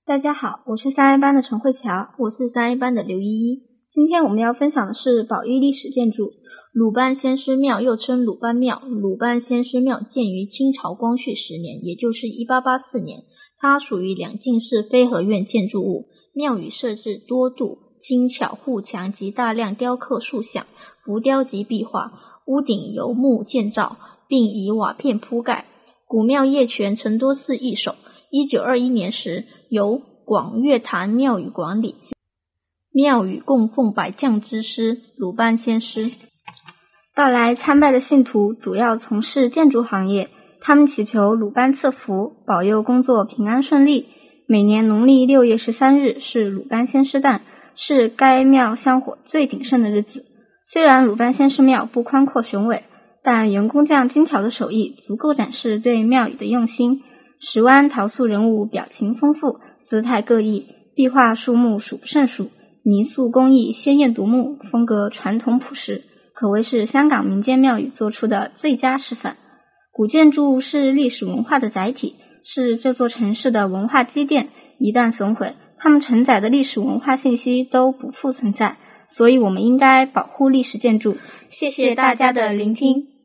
大家好，我是3A 班的陈慧乔， 我是3A 班的刘依依。 今天我们要分享的是保育历史建筑。 鲁班先师庙又称鲁班庙，鲁班先师庙建于清朝光绪10年，也就是1884年。它属于两进式非合院建筑物，庙宇设置多度精巧护墙及大量雕刻塑像、浮雕及壁画，屋顶由木建造，并以瓦片铺盖。古庙业权承多寺一手，1921年时由广乐坛庙宇管理，庙宇供奉百将之师鲁班先师。 到来参拜的信徒主要从事建筑行业，他们祈求鲁班赐福，保佑工作平安顺利。每年农历6月13日是鲁班先师诞，是该庙香火最鼎盛的日子。虽然鲁班先师庙不宽阔雄伟，但员工匠精巧的手艺足够展示对庙宇的用心。石湾陶塑人物表情丰富，姿态各异，壁画数目数不胜数，泥塑工艺鲜艳夺目，风格传统朴实，可谓是香港民间庙宇做出的最佳示范。古建筑是历史文化的载体，是这座城市的文化积淀，一旦损毁，它们承载的历史文化信息都不复存在，所以我们应该保护历史建筑。谢谢大家的聆听。